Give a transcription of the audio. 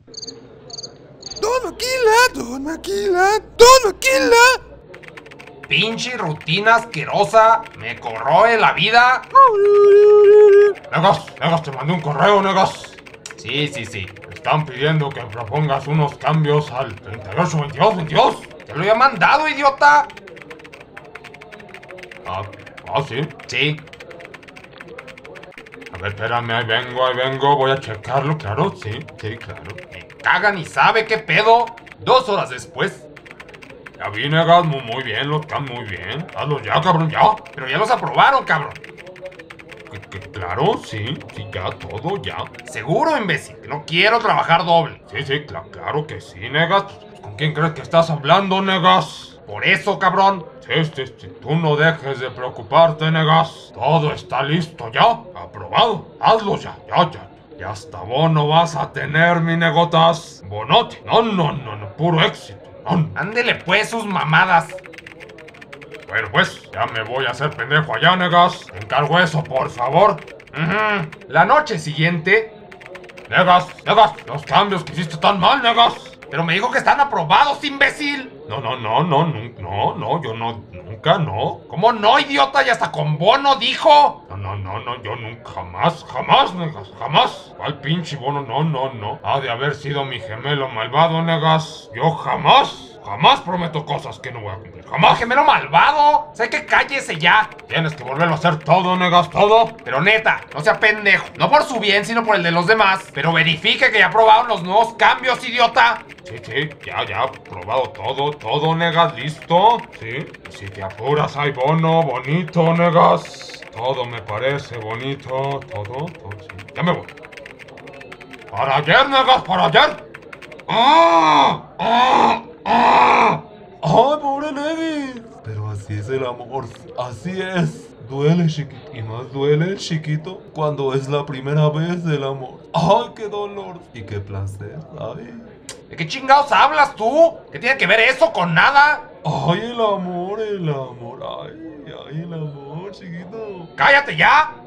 Don Aquila. Pinche rutina asquerosa, me corroe la vida. Negas, te mandé un correo, Negas. Sí. Me están pidiendo que propongas unos cambios al 38-22-22. Te lo había mandado, idiota. ¿Sí? Sí. A ver, espérame, ahí vengo, voy a checarlo, claro, sí, claro. Me cagan y sabe qué pedo. 2 horas después. Ya vi, Negas, muy bien, los cambios, muy bien. Hazlo ya, cabrón, ya. Pero ya los aprobaron, cabrón. Claro, sí, ya, todo, ya. Seguro, imbécil, que no quiero trabajar doble. Sí, claro que sí, Negas. ¿Con quién crees que estás hablando, Negas? Por eso, cabrón. Sí, tú no dejes de preocuparte, Negas. Todo está listo ya, aprobado. Hazlo ya. Y hasta bono vas a tener, mi negotas. Bonote. No, puro éxito. No. Ándele pues sus mamadas. Bueno, pues, ya me voy a hacer pendejo allá, Negas. Te encargo eso, por favor. La noche siguiente. Negas, los cambios que hiciste tan mal, Negas. Pero me dijo que están aprobados, imbécil. No, yo nunca, no. ¿Cómo no, idiota? Y hasta con bono dijo. No, yo nunca, jamás, Negas, jamás. ¿Cuál pinche bono? No. Ha de haber sido mi gemelo malvado, Negas. Yo jamás prometo cosas que no voy a cumplir, jamás. ¡Gemelo malvado! Sé que cállese ya. Tienes que volverlo a hacer todo, Negas, todo. Pero neta, no sea pendejo. No por su bien, sino por el de los demás. Pero verifique que ya aprobaron los nuevos cambios, idiota. Sí, ya, probado todo, Negas, listo. Sí, si te apuras hay bono, bonito, Negas. Todo me parece bonito, todo, sí. Ya me voy. ¡Para ayer, Negas, para ayer! ¡Ay, pobre Negas! Pero así es el amor, así es. Duele, chiquito. Y más duele el chiquito cuando es la primera vez del amor. ¡Ay, qué dolor! Y qué placer, ay. ¿De qué chingados hablas tú? ¿Qué tiene que ver eso con nada? Ay, el amor, ay, el amor, chiquito. ¡Cállate ya!